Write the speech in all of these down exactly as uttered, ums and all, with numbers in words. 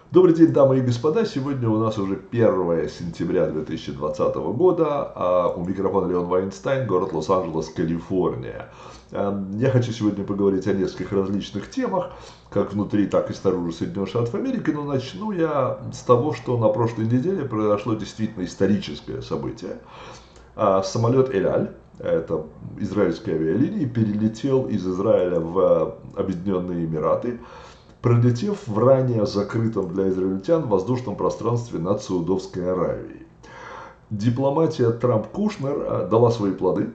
Добрый день, дамы и господа. Сегодня у нас уже первое сентября две тысячи двадцатого года. А у микрофона Леон Вайнстайн, город Лос-Анджелес, Калифорния. Эм, Я хочу сегодня поговорить о нескольких различных темах, как внутри, так и снаружи Соединенных Штатов Америки. Но начну я с того, что на прошлой неделе произошло действительно историческое событие. А, Самолет Эль-Аль, это израильские авиалинии, перелетел из Израиля в Объединенные Эмираты, пролетев в ранее закрытом для израильтян воздушном пространстве над Саудовской Аравией. Дипломатия Трамп-Кушнер дала свои плоды,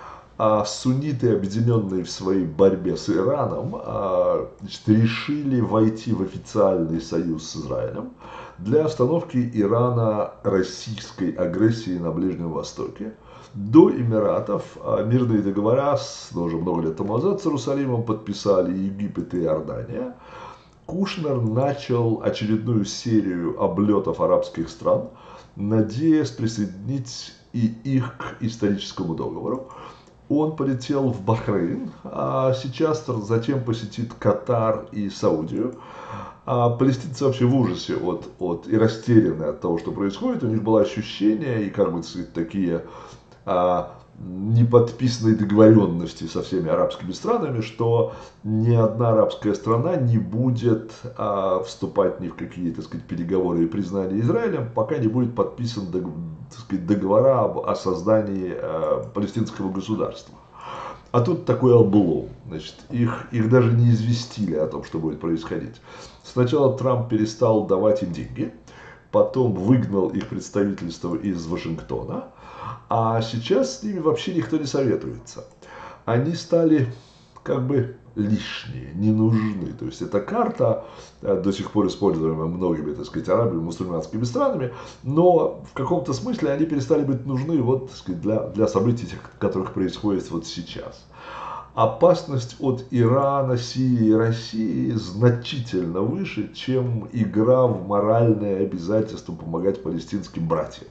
а сунниты, объединенные в своей борьбе с Ираном, значит, решили войти в официальный союз с Израилем для остановки Ирана российской агрессии на Ближнем Востоке. До Эмиратов мирные договора, ну, уже много лет тому назад, с Иерусалимом подписали Египет и Иордания. Кушнер начал очередную серию облетов арабских стран, надеясь присоединить и их к историческому договору. Он полетел в Бахрейн, а сейчас затем посетит Катар и Саудию. А палестинцы вообще в ужасе от, от, и растеряны от того, что происходит. У них было ощущение и, как бы сказать, такие а, неподписанной договоренности со всеми арабскими странами, что ни одна арабская страна не будет а, вступать ни в какие, так сказать, переговоры и признания Израилем, пока не будет подписан, так сказать, договора об, о создании а, палестинского государства. А тут такой облом. Значит, их, их даже не известили о том, что будет происходить. Сначала Трамп перестал давать им деньги, потом выгнал их представительство из Вашингтона, а сейчас с ними вообще никто не советуется. Они стали как бы лишние, не нужны. То есть эта карта, до сих пор используемая многими, так сказать, арабами, мусульманскими странами, но в каком-то смысле они перестали быть нужны вот, так сказать, для, для событий, которых происходит вот сейчас. Опасность от Ирана, Сирии и России значительно выше, чем игра в моральное обязательство помогать палестинским братьям.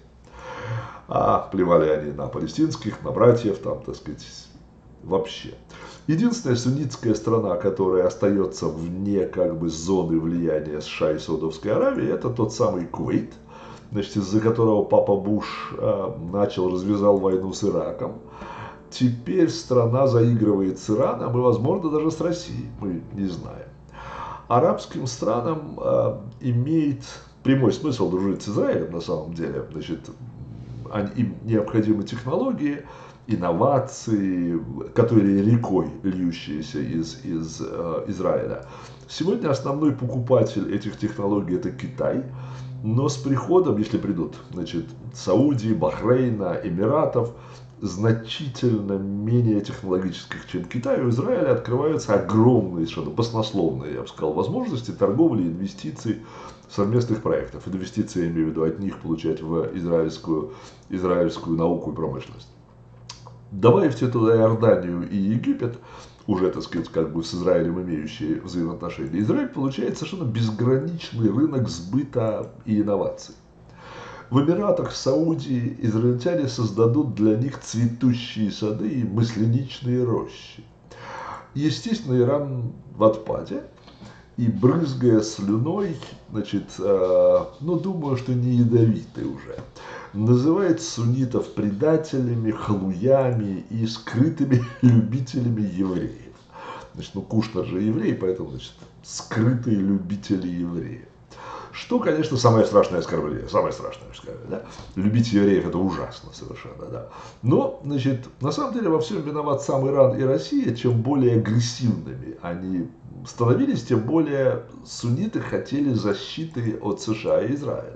А плевали они на палестинских, на братьев, там, так сказать, вообще. Единственная суннитская страна, которая остается вне как бы зоны влияния США и Саудовской Аравии, это тот самый Кувейт, значит, из-за которого папа Буш э, начал, развязал войну с Ираком. Теперь страна заигрывает с Ираном и, возможно, даже с Россией, мы не знаем. Арабским странам э, имеет прямой смысл дружить с Израилем на самом деле. Значит, им необходимы технологии, инновации, которые рекой льющиеся из, из э, Израиля. Сегодня основной покупатель этих технологий это Китай, но с приходом, если придут, значит, Саудии, Бахрейна, Эмиратов, значительно менее технологических, чем Китай, у Израиля открываются огромные, совершенно баснословные, я бы сказал, возможности торговли, инвестиций, совместных проектов. Инвестиции, я имею в виду, от них получать в израильскую, израильскую науку и промышленность. Добавьте туда Иорданию и Египет, уже, так сказать, как бы с Израилем имеющие взаимоотношения, Израиль получает совершенно безграничный рынок сбыта и инноваций. В Эмиратах, в Саудии израильтяне создадут для них цветущие сады и масляничные рощи. Естественно, Иран в отпаде. И брызгая слюной, значит, э, ну, думаю, что не ядовитый уже, называет суннитов предателями, халуями и скрытыми любителями евреев. Значит, ну, Кушнер же еврей, поэтому, значит, скрытые любители евреев. Что, конечно, самое страшное оскорбление, самое страшное оскорбление, да? Любить евреев это ужасно совершенно, да. Но, значит, на самом деле во всем виноват сам Иран и Россия. Чем более агрессивными они становились, тем более сунниты хотели защиты от США и Израиля.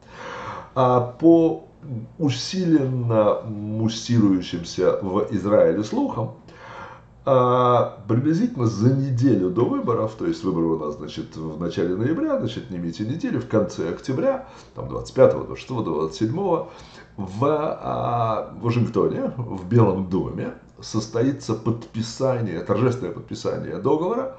А по усиленно муссирующимся в Израиле слухам, а приблизительно за неделю до выборов, то есть выборы у нас, значит, в начале ноября, значит, не имейте недели, в конце октября, там двадцать пятого, двадцать шестого, двадцать седьмого, в а, Вашингтоне, в Белом доме, состоится подписание, торжественное подписание договора,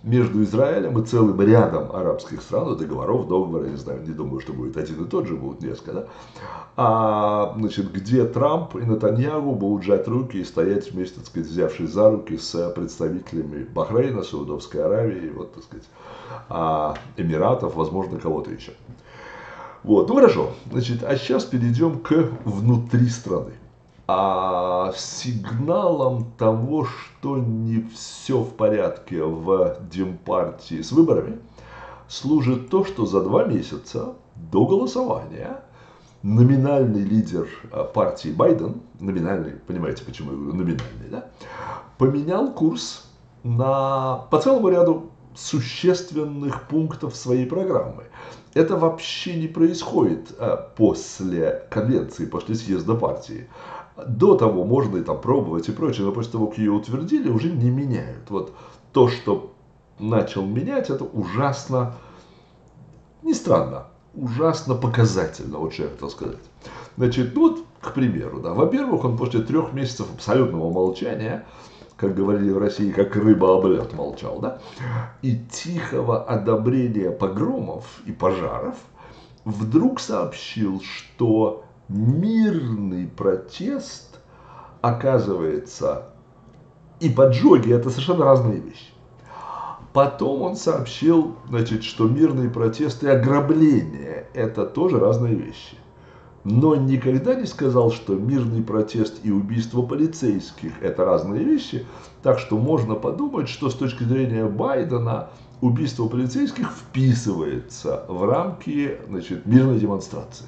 между Израилем и целым рядом арабских стран, договоров, договора, не знаю, не думаю, что будет один и тот же, будут несколько, да? А, значит, где Трамп и Нетаньяху будут сжать руки и стоять вместе, так сказать, взявшись за руки с представителями Бахрейна, Саудовской Аравии, вот, так сказать, а, Эмиратов, возможно, кого-то еще. Вот, ну хорошо, значит, а сейчас перейдем к внутри страны. А сигналом того, что не все в порядке в Демпартии с выборами, служит то, что за два месяца до голосования номинальный лидер партии Байден, номинальный, понимаете, почему я говорю номинальный, да, поменял курс на, по целому ряду существенных пунктов своей программы. Это вообще не происходит после конвенции, после съезда партии. До того можно и там пробовать и прочее, но после того, как ее утвердили, уже не меняют. Вот то, что начал менять, это ужасно, не странно, ужасно показательно, вот что я хотел сказать. Значит, ну вот, к примеру, да, во-первых, он после трех месяцев абсолютного молчания, как говорили в России, как рыба об лед молчал, да, и тихого одобрения погромов и пожаров, вдруг сообщил, что мирный протест, оказывается, и поджоги – это совершенно разные вещи. Потом он сообщил, значит, что мирный протест и ограбление – это тоже разные вещи. Но никогда не сказал, что мирный протест и убийство полицейских – это разные вещи. Так что можно подумать, что с точки зрения Байдена убийство полицейских вписывается в рамки, значит, мирной демонстрации.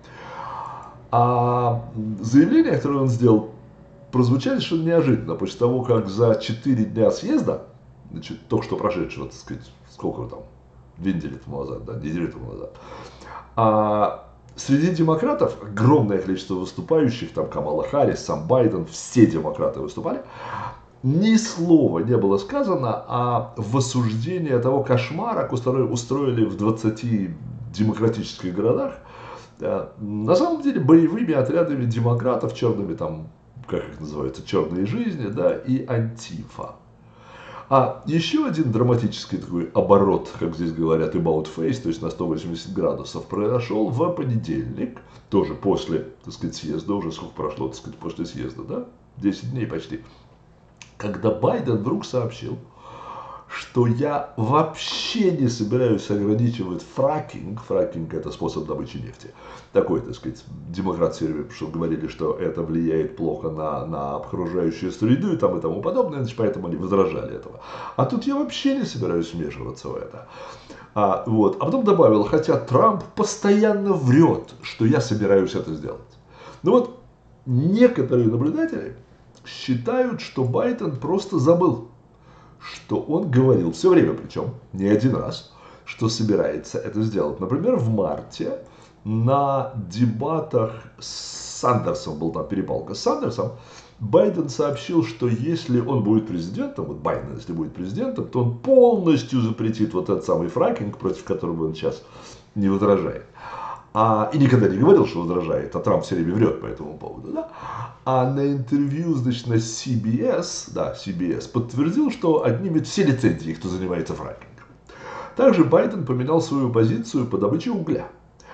А заявления, которые он сделал, прозвучали совершенно неожиданно. После того, как за четыре дня съезда, значит, только что прошедшего, так сказать, сколько там, две недели тому назад, да, неделю тому назад, а среди демократов огромное количество выступающих, там Камала Харрис, сам Байден, все демократы выступали, ни слова не было сказано о осуждении того кошмара, который устроили в двадцати демократических городах, на самом деле боевыми отрядами демократов, черными там, как их называются, черные жизни, да, и Антифа. А еще один драматический такой оборот, как здесь говорят, about face, то есть на сто восемьдесят градусов, произошел в понедельник, тоже после, так сказать, съезда, уже сколько прошло, так сказать, после съезда, да, десять дней почти, когда Байден вдруг сообщил, что я вообще не собираюсь ограничивать фракинг. Фракинг – это способ добычи нефти. Такой, так сказать, демократы все время говорили, что это влияет плохо на, на окружающую среду и, там, и тому подобное, значит, поэтому они возражали этого. А тут я вообще не собираюсь вмешиваться в это. А, вот. а потом добавил, хотя Трамп постоянно врет, что я собираюсь это сделать. Ну вот, некоторые наблюдатели считают, что Байден просто забыл, что он говорил все время, причем не один раз, что собирается это сделать. Например, в марте на дебатах с Сандерсом, был там перепалка с Сандерсом, Байден сообщил, что если он будет президентом, вот Байден, если будет президентом, то он полностью запретит вот этот самый фракинг, против которого он сейчас не возражает. А, и никогда не говорил, что возражает, а Трамп все время врет по этому поводу, да? А на интервью, значит, на си би эс, да, си би эс, подтвердил, что отнимет все лицензии, кто занимается фракингом. Также Байден поменял свою позицию по добыче угля.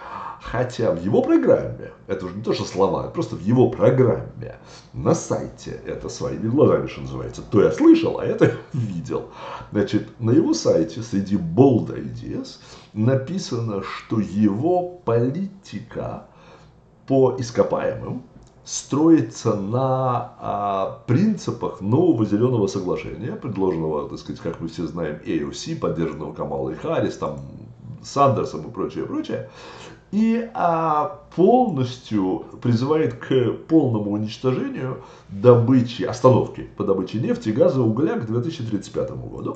Хотя в его программе, это уже не то, что слова, просто в его программе, на сайте, это своими глазами, что называется, то я слышал, а это видел. Значит, на его сайте среди bold ideas написано, что его политика по ископаемым строится на а, принципах нового зеленого соглашения, предложенного, так сказать, как мы все знаем, эй о си, поддержанного Камалой Харрис, там, Сандерсом и прочее, прочее. И а, полностью призывает к полному уничтожению добычи, остановки по добыче нефти, газа, угля к две тысячи тридцать пятому году.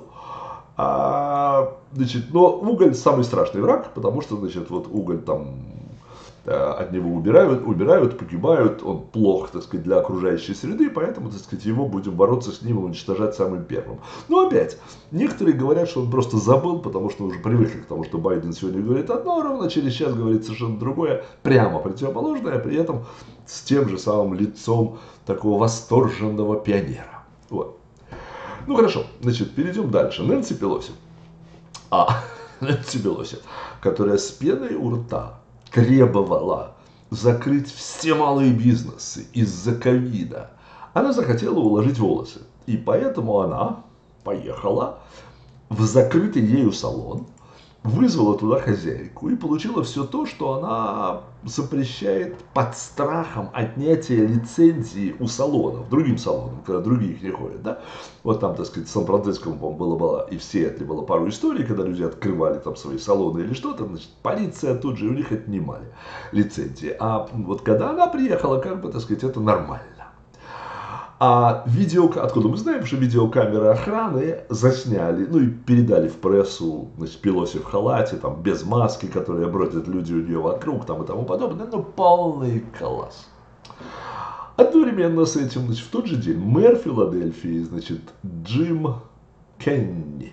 А, значит, но уголь самый страшный враг, потому что, значит, вот уголь там от него убирают, убирают, погибают, он плох, так сказать, для окружающей среды, поэтому, так сказать, его будем бороться с ним и уничтожать самым первым. Но опять, некоторые говорят, что он просто забыл, потому что уже привыкли к тому, что Байден сегодня говорит одно, ровно через час говорит совершенно другое, прямо противоположное, при этом с тем же самым лицом такого восторженного пионера. Вот. Ну хорошо, значит, перейдем дальше. Нэнси Пелоси. А, Нэнси Пелоси, которая с пеной у рта требовала закрыть все малые бизнесы из-за ковида. Она захотела уложить волосы. И поэтому она поехала в закрытый ею салон, вызвала туда хозяйку и получила все то, что она запрещает под страхом отнятия лицензии у салонов, другим салонам, когда другие их не ходят, да. Вот там, так сказать, в Сан-Франциско, по-моему, было, было, и в Сиэтле было пару историй, когда люди открывали там свои салоны или что-то, значит, полиция тут же у них отнимали лицензии. А вот когда она приехала, как бы, так сказать, это нормально. А видео, откуда мы знаем, что видеокамеры охраны засняли, ну и передали в прессу, значит, Пелоси в халате, там, без маски, которые бродят люди у нее вокруг, там и тому подобное, ну, полный коллапс. Одновременно с этим, значит, в тот же день мэр Филадельфии, значит, Джим Кенни,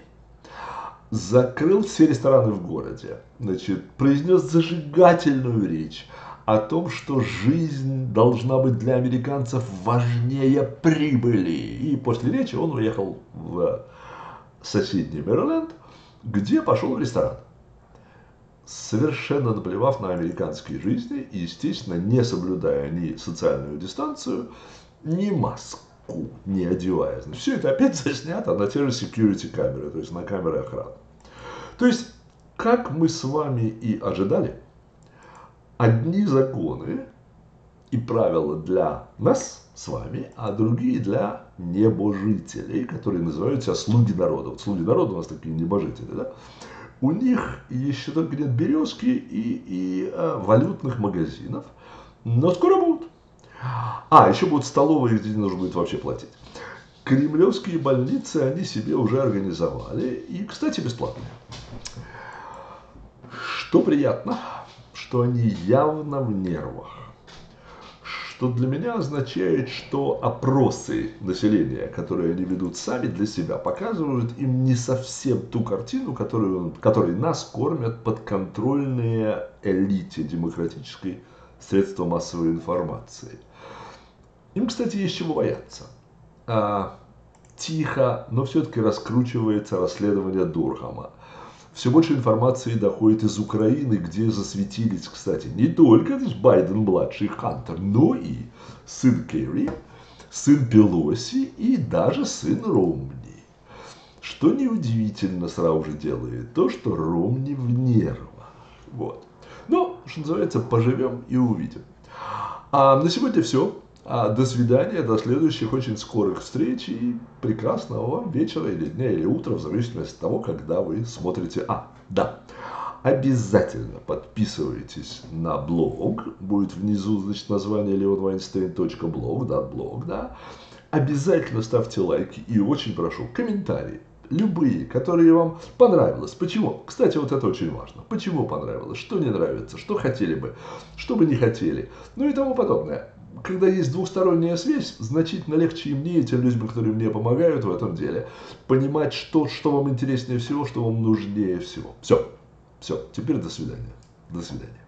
закрыл все рестораны в городе, значит, произнес зажигательную речь о том, что жизнь должна быть для американцев важнее прибыли. И после речи он уехал в соседний Мэриленд, где пошел в ресторан, совершенно наплевав на американские жизни и, естественно, не соблюдая ни социальную дистанцию, ни маску не одевая. Значит, все это опять заснято на те же security камеры, то есть на камеры охраны. То есть, как мы с вами и ожидали, одни законы и правила для нас с вами, а другие для небожителей, которые называют себя слуги народа. Вот слуги народа у нас такие небожители, да? У них еще только нет березки и, и а, валютных магазинов, но скоро будут. А, еще будут столовые, где не нужно будет вообще платить. Кремлевские больницы они себе уже организовали, и, кстати, бесплатные. Что приятно, что они явно в нервах, что для меня означает, что опросы населения, которые они ведут сами для себя, показывают им не совсем ту картину, которую, которой нас кормят подконтрольные элите демократической средства массовой информации. Им, кстати, есть чего бояться. А, тихо, но все-таки раскручивается расследование Дурхама. Все больше информации доходит из Украины, где засветились, кстати, не только Байден-младший Хантер, но и сын Керри, сын Пелоси и даже сын Ромни. Что неудивительно сразу же делает то, что Ромни в нервах. Вот. Ну, что называется, поживем и увидим. А на сегодня все. А до свидания, до следующих очень скорых встреч и прекрасного вам вечера или дня или утра, в зависимости от того, когда вы смотрите. А, да, обязательно подписывайтесь на блог, будет внизу, значит, название леон вайнстейн точка блог, да, блог, да. Обязательно ставьте лайки и очень прошу комментарии. Любые, которые вам понравилось. Почему? Кстати, вот это очень важно. Почему понравилось? Что не нравится? Что хотели бы? Что бы не хотели? Ну и тому подобное. Когда есть двухсторонняя связь, значительно легче и мне, и тем людям, которые мне помогают в этом деле, понимать, что, что вам интереснее всего, что вам нужнее всего. Все. Все. Теперь до свидания. До свидания.